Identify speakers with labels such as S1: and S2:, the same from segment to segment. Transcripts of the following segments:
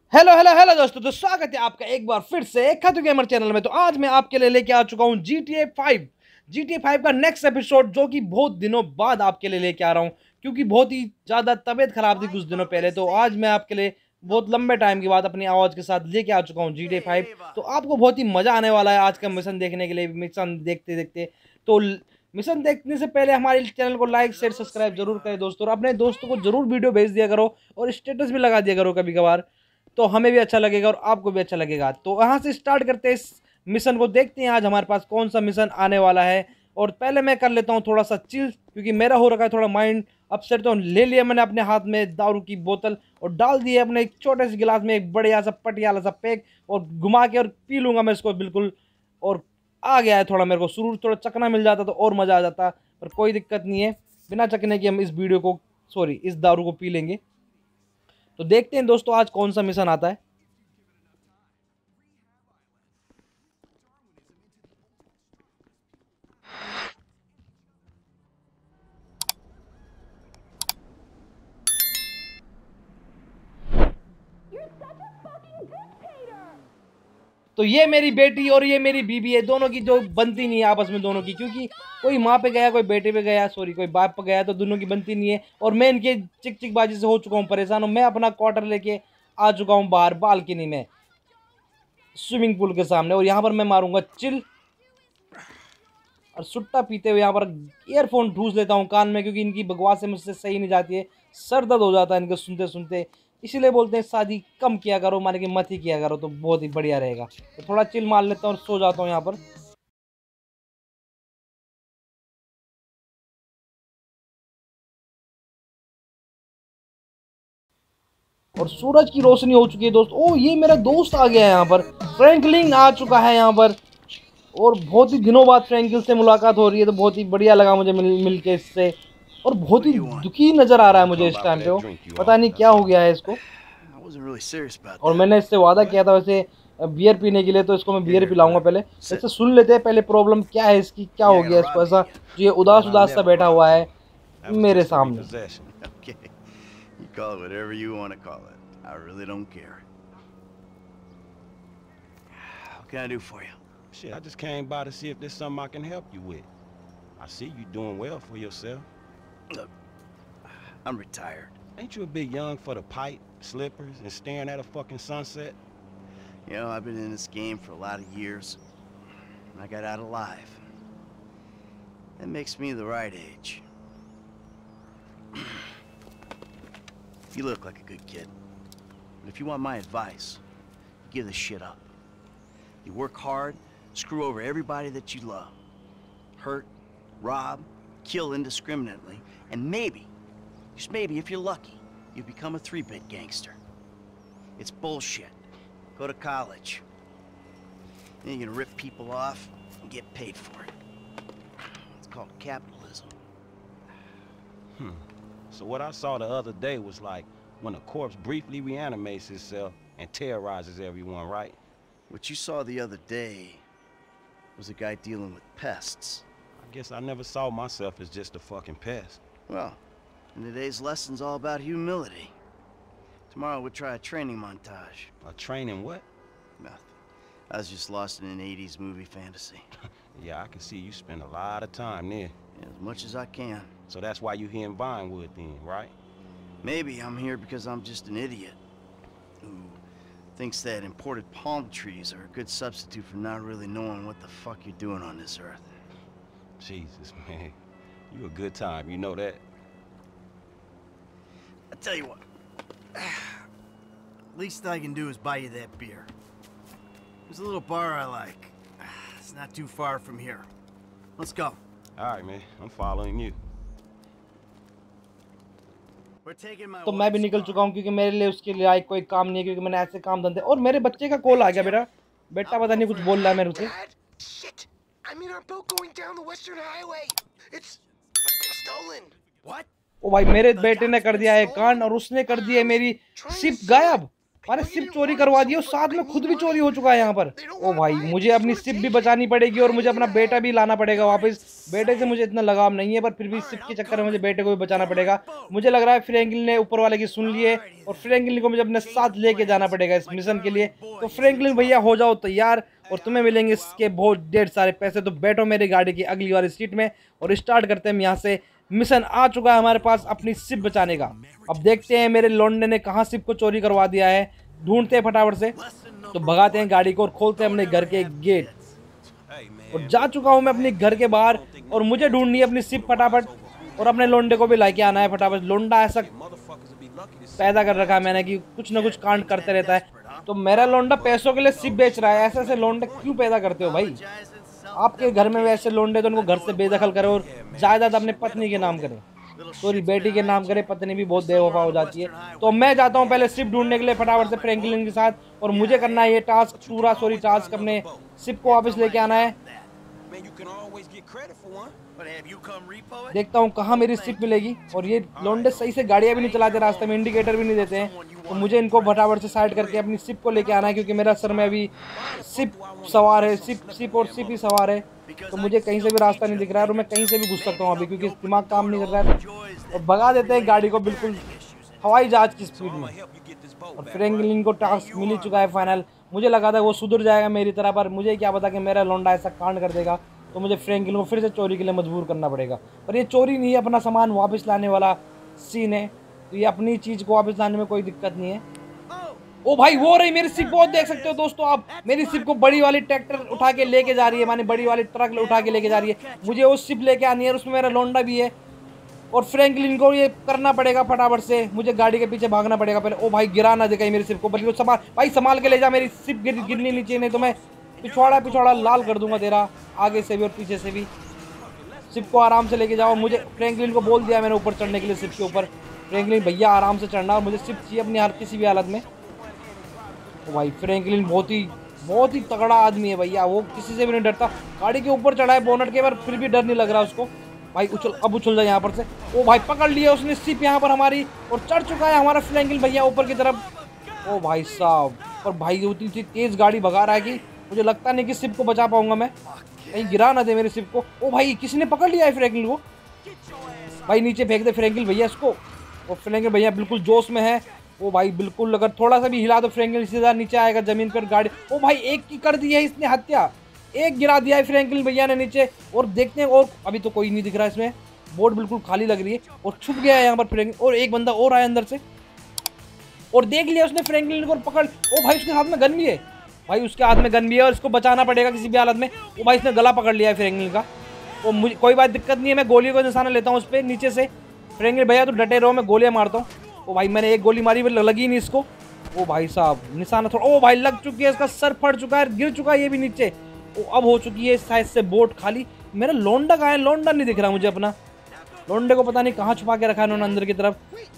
S1: Hello hello hello दोस्तों, तो स्वागत है आपका एक बार फिर से एक खातू गेमर चैनल में। तो आज मैं आपके लिए लेके आ चुका हूँ GTA 5 का नेक्स्ट एपिसोड, जो कि बहुत दिनों बाद आपके लिए लेके आ रहा हूँ, क्योंकि बहुत ही ज़्यादा तबीयत खराब थी कुछ दिनों पहले। तो आज मैं आपके लिए बहुत लंबे टाइम के बाद अपनी आवाज़ के साथ लेके आ चुका हूँ GTA 5। तो आपको बहुत ही मज़ा आने वाला है आज का मिशन देखने के लिए। मिशन देखते देखते तो मिशन देखने से पहले हमारे चैनल को लाइक शेयर सब्सक्राइब जरूर करें दोस्तों, और अपने दोस्तों को जरूर वीडियो भेज दिया करो और स्टेटस भी लगा दिया करो कभी कभार। तो हमें भी अच्छा लगेगा और आपको भी अच्छा लगेगा। तो यहाँ से स्टार्ट करते हैं इस मिशन को, देखते हैं आज हमारे पास कौन सा मिशन आने वाला है। और पहले मैं कर लेता हूँ थोड़ा सा चिल, क्योंकि मेरा हो रखा है थोड़ा माइंड अपसेट। तो ले लिया मैंने अपने हाथ में दारू की बोतल और डाल दी है अपने एक छोटे से गिलास में एक बढ़िया सा पटियाला सा पैक, और घुमा के और पी लूंगा मैं इसको बिल्कुल। और आ गया है थोड़ा, मेरे को शुरू थोड़ा चकना मिल जाता तो और मज़ा आ जाता, पर कोई दिक्कत नहीं है। बिना चकने की हम इस वीडियो को, सॉरी, इस दारू को पी लेंगे। तो देखते हैं दोस्तों आज कौन सा मिशन आता है। तो ये मेरी बेटी और ये मेरी बीबी है, दोनों की जो बनती नहीं है आपस में दोनों की, क्योंकि कोई माँ पे गया, कोई बेटे पे गया, सॉरी कोई बाप पे गया, तो दोनों की बनती नहीं है। और मैं इनके चिक चिक बाजी से हो चुका हूँ परेशान हूँ। मैं अपना क्वार्टर लेके आ चुका हूँ बाहर बालकनी में, स्विमिंग पूल के सामने, और यहाँ पर मैं मारूंगा चिल और सुट्टा पीते हुए यहाँ पर ईयरफोन ठूस लेता हूँ कान में, क्योंकि इनकी बकवासें मुझसे सही नहीं जाती है। सर दर्द हो जाता है इनके सुनते सुनते। इसीलिए बोलते हैं शादी कम किया करो, माने कि मत ही किया करो, तो बहुत ही बढ़िया रहेगा। तो थोड़ा चिल मार लेता हूँ और सो जाता हूँ यहाँ पर। और सूरज की रोशनी हो चुकी है दोस्त। ओ, ये मेरा दोस्त आ गया है यहाँ पर, फ्रैंकलिन आ चुका है यहाँ पर। और बहुत ही दिनों बाद फ्रैंकलिन से मुलाकात हो रही है, तो बहुत ही बढ़िया लगा मुझे मिल के इससे। और बहुत ही दुखी नजर आ रहा है मुझे इस टाइम पे वो, पता नहीं क्या हो गया है इसको। और मैंने इससे वादा किया था वैसे बियर पीने के लिए, तो इसको मैं बियर पिलाऊंगा। पहले इससे सुन लेते हैं पहले प्रॉब्लम क्या है इसकी, क्या हो गया इसको ऐसा जो ये उदास उदास सा बैठा हुआ है मेरे सामने।
S2: You call it whatever you want to call it. I really don't care. What can I do for you?
S3: Shit, I just came by to see if there's something I can help you with. I see you doing well for yourself.
S2: Look, I'm retired.
S3: Ain't you a bit young for the pipe, slippers, and staring at a fucking sunset?
S2: You know, I've been in this game for a lot of years, and I got out alive. That makes me the right age. You look like a good kid. But if you want my advice, give this shit up. You work hard, screw over everybody that you love. Hurt, rob, kill indiscriminately, and maybe, just maybe if you're lucky, you become a 3-bit gangster. It's bullshit. Go to college. Then you're gonna rip people off and get paid for it. It's called capitalism.
S3: So what I saw the other day was like when a corpse briefly reanimates itself and terrorizes everyone, right?
S2: What you saw the other day was a guy dealing with pests.
S3: I guess I never saw myself as just a fucking pest.
S2: Well, and today's lesson's all about humility. Tomorrow we'll try a training montage.
S3: A training what?
S2: Nothing. I was just lost in an 80s movie fantasy.
S3: Yeah, I can see you spend a lot of time there.
S2: As much as I can.
S3: So that's why you here in Vinewood then, right?
S2: Maybe I'm here because I'm just an idiot who thinks that imported palm trees are a good substitute for not really knowing what the fuck you're doing on this earth.
S3: Jesus, man. You a good time, you know that?
S2: I tell you what. Least I can do is buy you that beer. There's a little bar I like. It's not too far from here. Let's go.
S3: All right, man. I'm following you.
S1: तो मैं भी निकल चुका हूँ, क्योंकि मेरे लिए उसके लिए कोई काम नहीं है, क्योंकि मैंने ऐसे काम धंधे। और मेरे बच्चे का कॉल आ गया, मेरा बेटा पता नहीं कुछ बोल रहा है मेरे से। ओ भाई, मेरे बेटे ने कर दिया है कांड, और उसने कर दिया है मेरी शिप गायब। अरे सिप चोरी करवा दिया, साथ में खुद भी चोरी हो चुका है यहाँ पर। ओ भाई मुझे अपनी सिप भी बचानी पड़ेगी और मुझे अपना बेटा भी लाना पड़ेगा वापस। बेटे से मुझे इतना लगाव नहीं है, पर फिर भी सिप के चक्कर में मुझे बेटे को भी बचाना पड़ेगा। मुझे लग रहा है फ्रैंकलिन ने ऊपर वाले की सुन ली है और फ्रैंकलिन को मुझे अपने साथ लेके जाना पड़ेगा इस मिशन के लिए। तो फ्रैंकलिन भैया हो जाओ तैयार और तुम्हें मिलेंगे इसके बहुत ढेर सारे पैसे। तो बैठो मेरी गाड़ी की अगली वाली सीट में और स्टार्ट करते हैं यहाँ से। मिशन आ चुका है हमारे पास अपनी सिप बचाने का। अब देखते हैं मेरे लौंडे ने कहाँ सिप को चोरी करवा दिया है, ढूंढते हैं फटाफट से। तो भगाते हैं गाड़ी को और खोलते हैं अपने घर के गेट। और जा चुका हूँ मैं अपने घर के बाहर और मुझे ढूंढनी है अपनी सिप फटाफट और अपने लोंडे को भी लेके आना है फटाफट। लोंडा ऐसा पैदा कर रखा है मैंने कि कुछ ना कुछ कांड करते रहता है। तो मेरा लोंडा पैसों के लिए सिप बेच रहा है। ऐसे ऐसे लोंडे क्यों पैदा करते हो भाई? आपके घर में वैसे लोंडे तो उनको घर से बेदखल करो और जायदाद अपने पत्नी के नाम करें, सॉरी बेटी के नाम करे। पत्नी भी बहुत बेवफा हो जाती है। तो मैं जाता हूँ पहले सिप ढूंढने के लिए फटाफट से फ्रैंकलिन के साथ और मुझे करना है ये टास्क पूरा, सॉरी टास्क अपने सिप को वापस लेके आना है। देखता हूँ कहाँ मेरी सिप मिलेगी। और ये लोंडे सही से गाड़ियाँ भी नहीं चलाते, रास्ते में इंडिकेटर भी नहीं देते हैं। तो मुझे इनको फटाफट से साइड करके अपनी सिप को लेके आना है क्योंकि मेरा सर में अभी सिप सवार है, सिप और सिप ही सवार है। तो मुझे कहीं से भी रास्ता नहीं दिख रहा है और मैं कहीं से भी घुस सकता हूँ अभी क्योंकि दिमाग काम नहीं कर रहा है। और भगा देते हैं गाड़ी को बिल्कुल हवाई जहाज की स्पीड में। और फ्रैंकलिन को टास्क मिल ही चुका है फाइनल। मुझे लगा था वो सुधर जाएगा मेरी तरह, पर मुझे क्या पता कि मेरा लौंडा ऐसा कांड कर देगा। तो मुझे फ्रैंकलिन को फिर से चोरी के लिए मजबूर करना पड़ेगा। पर ये चोरी नहीं है, अपना सामान वापस लाने वाला सीन है। तो ये अपनी चीज़ को वापस लाने में कोई दिक्कत नहीं है। ओ भाई वो रही मेरी सिप, बहुत देख सकते हो दोस्तों आप। मेरी सिप को बड़ी वाली ट्रैक्टर उठा के लेके जा रही है, माने बड़ी वाली ट्रक उठा के लेके जा रही है। मुझे वो सिप लेके आनी है और उसमें मेरा लोंडा भी है। और फ्रैंकलिन को ये करना पड़ेगा फटाफट से, मुझे गाड़ी के पीछे भागना पड़ेगा पहले। ओ भाई गिरा ना दे मेरी सिप को, बल्कि संभाल भाई, संभाल के ले जा। मेरी सिप गिरनी नीचे, नहीं तो मैं पिछवाड़ा लाल कर दूंगा तेरा, आगे से भी और पीछे से भी। सिप को आराम से लेके जाओ। मुझे फ्रैंकलिन को बोल दिया मैंने ऊपर चढ़ने के लिए सिप के ऊपर। फ्रैंकलिन भैया आराम से चढ़ना और मुझे सिप चाहिए अपनी हर किसी भी हालत में। तो भाई फ्रैंकलिन बहुत ही तगड़ा आदमी है भैया, वो किसी से भी नहीं डरता। गाड़ी के ऊपर चढ़ा है बोनट के, पर फिर भी डर नहीं लग रहा उसको। भाई उछल जाए यहाँ पर से। ओ भाई पकड़ लिया उसने सिप यहाँ पर हमारी और चढ़ चुका है हमारा फ्रैंकलिन भैया ऊपर की तरफ। ओ भाई साहब, पर भाई उतनी तेज गाड़ी भगा रहा है कि मुझे लगता नहीं कि सिप को बचा पाऊंगा मैं। कहीं गिरा ना दे मेरी सिप को। ओ भाई किसी ने पकड़ लिया है फ्रैंकलिन को। भाई नीचे फेंक दे फ्रैंकलिन भैया इसको। और फ्रैंकलिन भैया बिल्कुल जोश में है। ओ भाई बिल्कुल, अगर थोड़ा सा भी हिला तो फ्रैंकलिन सीधा नीचे आएगा जमीन पर गाड़ी। ओ भाई एक की कर दी है इसने हत्या, एक गिरा दिया है फ्रैंकलिन भैया ने नीचे। और देखते हैं, और अभी तो कोई नहीं दिख रहा इसमें, बोर्ड बिल्कुल खाली लग रही है। और छुप गया है यहाँ पर फ्रैंकलिन, और एक बंदा और आया अंदर से और देख लिया उसने फ्रैंकलिन को पकड़। ओ भाई उसके हाथ में गन भी है, भाई उसके हाथ में गन भी है और इसको बचाना पड़ेगा किसी भी हालत में। ओ भाई इसने गला पकड़ लिया है फ्रैंकलिन का। तो मुझे कोई बात दिक्कत नहीं है, मैं गोलियों का निशाना लेता हूँ उस पर नीचे से। फ्रैंकलिन भैया तो डटे रहो, मैं गोलियाँ मारता हूँ। ओ भाई मैंने एक गोली मारी, लगी नहीं इसको। ओ भाई साहब निशाना थोड़ा, ओ भाई लग चुकी है, इसका सर फट चुका है, गिर चुका है ये भी नीचे। ओ अब हो चुकी है साइड से बोट खाली। मेरा लोंडा कहाँ है? लोंडा नहीं दिख रहा मुझे अपना। लोंडे को पता नहीं कहाँ छुपा के रखा है उन्होंने अंदर की तरफ।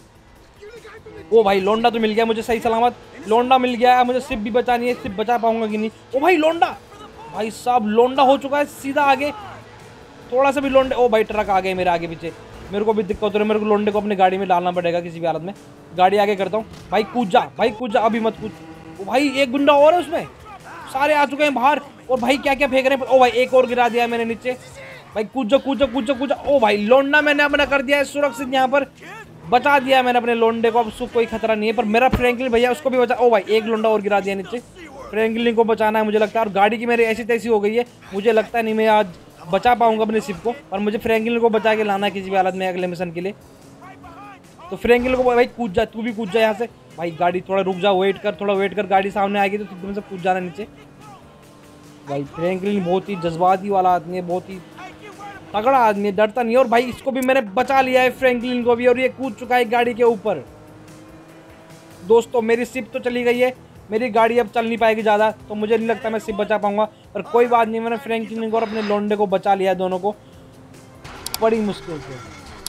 S1: ओ भाई लोंडा तो मिल गया मुझे सही सलामत, लोंडा मिल गया। मुझे सिप भी बचानी है, सिप बचा पाऊंगा कि नहीं। ओ भाई लोंडा, भाई साहब लोंडा हो चुका है सीधा आगे, थोड़ा सा भी लोंडे। ओ भाई ट्रक आ गए मेरे आगे पीछे, मेरे को भी दिक्कत हो रही है। मेरे को लोंडे को अपनी गाड़ी में डालना पड़ेगा किसी भी हालत में। गाड़ी आगे करता हूँ। भाई कूद जा, भाई कूद जा, अभी मत कूद। ओ भाई एक गुंडा और है उसमें, सारे आ चुके हैं बाहर। और भाई क्या क्या फेंक रहे हैं। ओ भाई एक और गिरा दिया मैंने नीचे। भाई कूद जा कूद जा कूद जा कूद जा। ओ भाई लोंडा मैंने अपना कर दिया है सुरक्षित, यहाँ पर बचा दिया मैंने अपने लोंडे को। अब उसको कोई खतरा नहीं है, पर मेरा फ्रैंकलिन भैया उसको भी बचा। ओ भाई एक लोंडा और गिरा दिया नीचे। फ्रैंकलिन को बचाना है मुझे लगता है। और गाड़ी की मेरी ऐसी तैसी हो गई है, मुझे लगता नहीं मैं आज बचा पाऊंगा अपने सिप को। और मुझे फ्रैंकलिन को बचा के लाना है किसी भी हालत में अगले मिशन के लिए। तो फ्रैंकलिन को भाई कूद जा, तू भी कूद जा यहाँ से। भाई गाड़ी थोड़ा रुक जा, वेट कर, थोड़ा वेट कर, गाड़ी सामने आएगी तो तुम से कूद जाना नीचे। भाई फ्रैंकलिन बहुत ही जज्बाती वाला आदमी है, बहुत ही तगड़ा आदमी है, डरता नहीं है। और भाई इसको भी मैंने बचा लिया है फ्रैंकलिन को भी, और ये कूद चुका है गाड़ी के ऊपर। दोस्तों मेरी सिप तो चली गई है, मेरी गाड़ी अब चल नहीं पाएगी ज़्यादा, तो मुझे नहीं लगता मैं सिप बचा पाऊंगा। पर कोई बात नहीं, मैंने फ्रैंकलिन को और अपने लोंडे को बचा लिया है, दोनों को बड़ी मुश्किल से।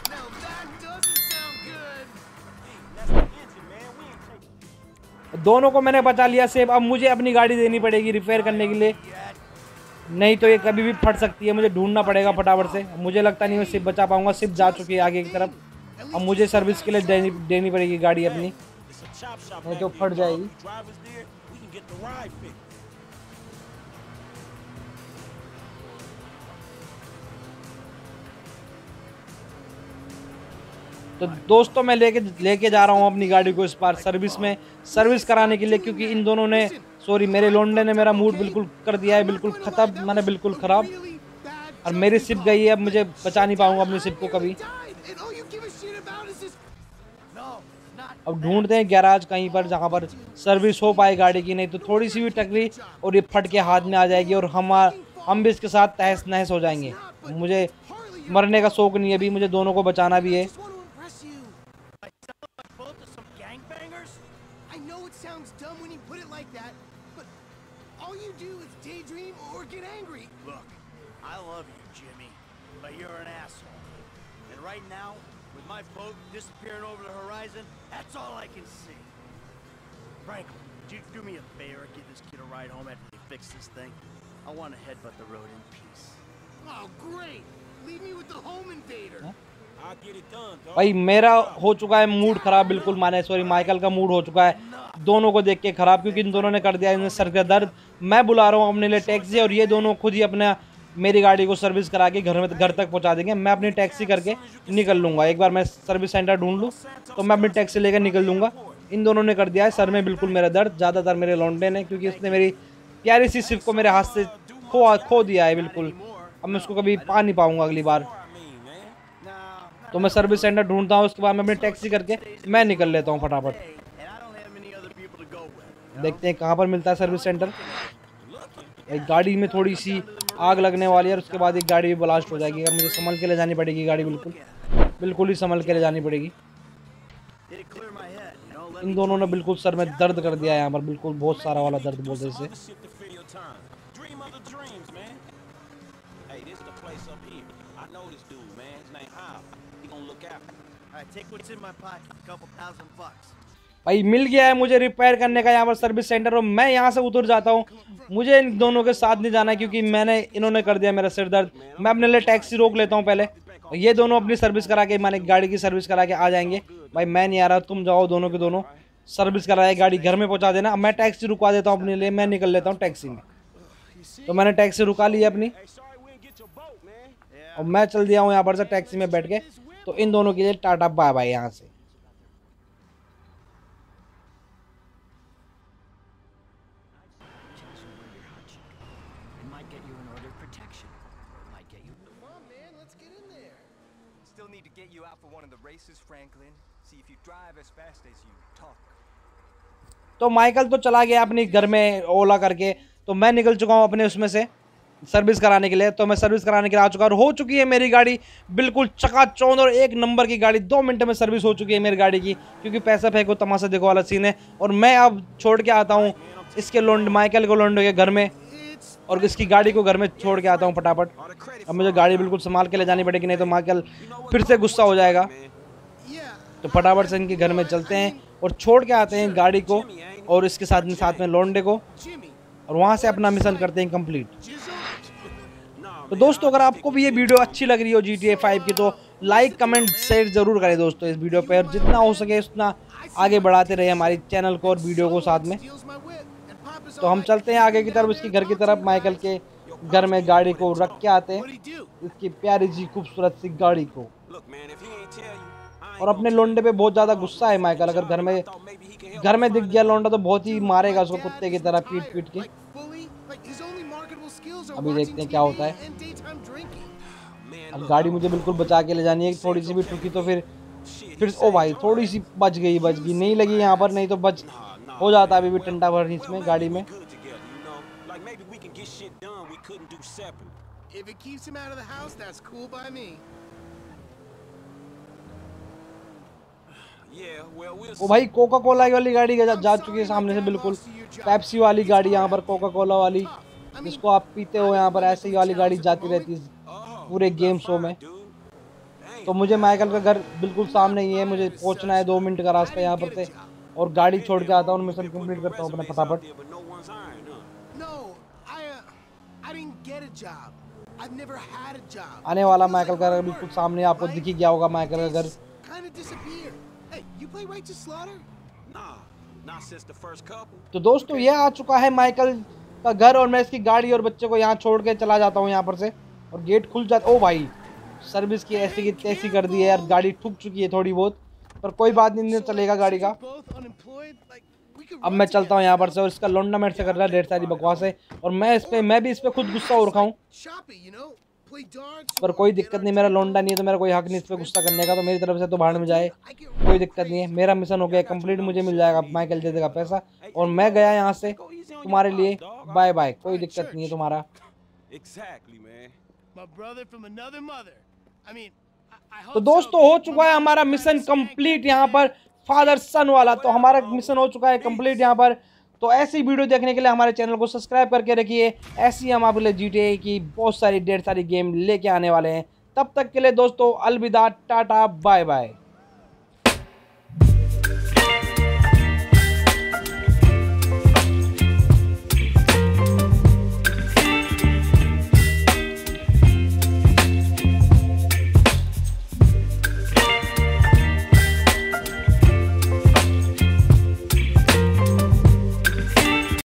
S1: दोनों को मैंने बचा लिया सेफ। अब मुझे अपनी गाड़ी देनी पड़ेगी रिपेयर करने के लिए, नहीं तो ये कभी भी फट सकती है। मुझे ढूंढना पड़ेगा फटाफट से। मुझे लगता नहीं मैं सिप बचा पाऊंगा, सिप जा चुकी है आगे की तरफ। अब मुझे सर्विस के लिए देनी पड़ेगी गाड़ी अपनी। नहीं तो फट जाएगी। तो दोस्तों मैं लेके जा रहा हूँ अपनी गाड़ी को इस बार सर्विस कराने के लिए, क्योंकि इन दोनों ने मेरे लोंडे ने मेरा मूड बिल्कुल कर दिया है, बिल्कुल खत्म, मैंने बिल्कुल खराब। और मेरी सिप गई है, अब मुझे बचा नहीं पाऊंगा अपनी सिप को कभी। अब ढूंढते हैं गैराज कहीं पर जहाँ पर सर्विस हो पाए गाड़ी की, नहीं तो थोड़ी सी भी टकरी और ये फट के हाथ में आ जाएगी और हम भी इसके साथ तहस नहस हो जाएंगे। मुझे मरने का शौक नहीं है अभी, मुझे दोनों को बचाना भी है।
S2: Right now, with my boat disappearing over the horizon, that's all I can see. Franklin, would you do me a favor, give this kid a ride home after they fix this thing? I want to headbutt the road in peace. Oh, great! Leave me with the home invader.
S3: I'll get it done, dog.
S1: भाई मेरा हो चुका है mood खराब बिल्कुल, Michael का mood हो चुका है दोनों को देख के खराब, क्योंकि इन दोनों ने कर दिया इन्हें सर का दर्द। मैं बुला रहा हूँ अपने लिए टैक्सी और ये दोनों खुद ही अपने मेरी गाड़ी को सर्विस करा के घर तक पहुंचा देंगे। मैं अपनी टैक्सी करके निकल लूँगा, एक बार मैं सर्विस सेंटर ढूंढ लूँ तो मैं अपनी टैक्सी लेकर निकल लूँगा। इन दोनों ने कर दिया है सर में बिल्कुल मेरा दर्द, ज़्यादातर मेरे लौंडे ने, क्योंकि उसने मेरी प्यारी सी सिप को मेरे हाथ से खो दिया है बिल्कुल। अब मैं उसको कभी पा नहीं पाऊँगा अगली बार। तो मैं सर्विस सेंटर ढूंढता हूँ, उसके बाद मैं अपनी टैक्सी करके मैं निकल लेता हूँ फटाफट। देखते हैं कहाँ पर मिलता है सर्विस सेंटर। एक गाड़ी में थोड़ी सी आग लगने वाली है और उसके बाद एक गाड़ी भी ब्लास्ट हो जाएगी। अब मुझे संभल के ले जानी पड़ेगी गाड़ी, बिल्कुल ही संभल के ले जानी पड़ेगी। इन दोनों ने बिल्कुल सर में दर्द कर दिया है यहाँ पर, बिल्कुल बहुत सारा वाला दर्द बोलते इसे। भाई मिल गया है मुझे रिपेयर करने का यहाँ पर सर्विस सेंटर, और मैं यहाँ से उतर जाता हूँ। मुझे इन दोनों के साथ नहीं जाना है क्योंकि इन्होंने कर दिया मेरा सिर दर्द। मैं अपने लिए टैक्सी रोक लेता हूँ पहले, ये दोनों अपनी सर्विस करा के माने गाड़ी की सर्विस करा के आ जाएंगे। भाई मैं नहीं आ रहा, तुम जाओ दोनों के दोनों सर्विस कराए गाड़ी घर में पहुँचा देना। अब मैं टैक्सी रुकवा देता हूँ अपने लिए, मैं निकल लेता हूँ टैक्सी में। तो मैंने टैक्सी रुका ली अपनी और मैं चल दिया हूँ यहाँ पर से टैक्सी में बैठ के। तो इन दोनों के लिए टाटा बाय बाय यहाँ से। तो माइकल तो चला गया अपनी घर में ओला करके, तो मैं निकल चुका हूँ अपने उसमें से सर्विस कराने के लिए। तो मैं सर्विस कराने के लिए आ चुका और हो चुकी है मेरी गाड़ी बिल्कुल चकाचौंध और एक नंबर की गाड़ी। 2 मिनट में सर्विस हो चुकी है मेरी गाड़ी की, क्योंकि पैसा फेंको तमाशा देखो वाला सीन है। और मैं अब छोड़ के आता हूँ इसके माइकल को लोंडे के घर में, और इसकी गाड़ी को घर में छोड़ के आता हूँ फटाफट। अब मुझे गाड़ी बिल्कुल संभाल के ले जानी पड़ेगी, नहीं तो माइकल फिर से गुस्सा हो जाएगा। तो फटाफट से इनके घर में चलते हैं और छोड़ के आते हैं गाड़ी को और इसके साथ में लोंडे को, और वहाँ से अपना मिशन करते हैं कंप्लीट। तो दोस्तों अगर आपको भी ये वीडियो अच्छी लग रही हो GTA 5 की, तो लाइक कमेंट शेयर जरूर करें दोस्तों इस वीडियो पे, और जितना हो सके उतना आगे बढ़ाते रहे हमारी चैनल को और वीडियो को साथ में। तो हम चलते हैं आगे की तरफ, इसके घर की तरफ। माइकल के घर में गाड़ी को रख के आते हैं, इसकी प्यारी सी खूबसूरत सी गाड़ी को। और अपने लोंडे पे बहुत ज़्यादा गुस्सा है माइकल, अगर घर में दिख गया लोंडा तो बहुत ही मारेगा उसको कुत्ते की तरह पीट पीट के। अभी देखते हैं क्या होता है। अब गाड़ी मुझे बिल्कुल बचा के ले जानी है, थोड़ी सी भी ठुकी तो फिर ओ भाई थोड़ी सी बच गई नहीं लगी यहाँ पर, नहीं तो बच हो जाता अभी भी टंडा भर इसमें गाड़ी में। ओ भाई कोका कोला वाली गाड़ी जा चुकी है सामने से, बिल्कुल पेप्सी वाली गाड़ी यहाँ पर, कोका कोला वाली जिसको आप पीते हो यहाँ पर, ऐसी वाली गाड़ी जाती रहती है पूरे गेम शो में। तो मुझे माइकल का घर बिल्कुल सामने ही है, मुझे पहुँचना है 2 मिनट का रास्ता यहाँ पर से, और गाड़ी छोड़ के आता हूँ, मिशन कंप्लीट करता हूँ अपना फटाफट। आने वाला माइकल का घर बिल्कुल सामने, आपको दिख ही गया होगा माइकल का घर।
S3: Not since the first couple.
S1: तो दोस्तों ये आ चुका है माइकल का घर और मैं इसकी गाड़ी और बच्चे को यहाँ छोड़ के चला जाता हूँ यहाँ पर से, और गेट खुल जाता। ओ भाई, सर्विस की ऐसी की तैसी कर दी है यार, गाड़ी ठुक चुकी है थोड़ी बहुत, पर कोई बात नहीं, चलेगा गाड़ी का। अब मैं चलता हूँ यहाँ पर से, और इसका लौंडा मेरे से कर रहा है ढेर सारी बकवास है, और मैं भी इस पे खुद गुस्सा हो रखा हूँ, पर कोई दिक्कत नहीं, मेरा लौंडा नहीं है तो मेरा कोई हक नहीं इस पे गुस्सा करने का, तो मेरी तरफ से तो भाड़ में जाए, कोई दिक्कत नहीं है। मेरा मिशन हो गया कंप्लीट, मुझे मिल जाएगा माइकल दे देगा पैसा, और मैं गया यहाँ से तुम्हारे लिए, बाय बाय, कोई दिक्कत नहीं है तुम्हारा।
S3: Exactly, man.
S4: My brother from another mother. I mean, I hope
S1: तो दोस्तों
S4: so.
S1: हो चुका है हमारा मिशन कंप्लीट यहाँ पर, फादर सन वाला, तो हमारा मिशन हो चुका है कंप्लीट यहाँ पर। तो ऐसी वीडियो देखने के लिए हमारे चैनल को सब्सक्राइब करके रखिए, ऐसी हम आपके लिए GTA की बहुत सारी ढेर सारी गेम लेके आने वाले हैं। तब तक के लिए दोस्तों अलविदा, टाटा बाय बाय।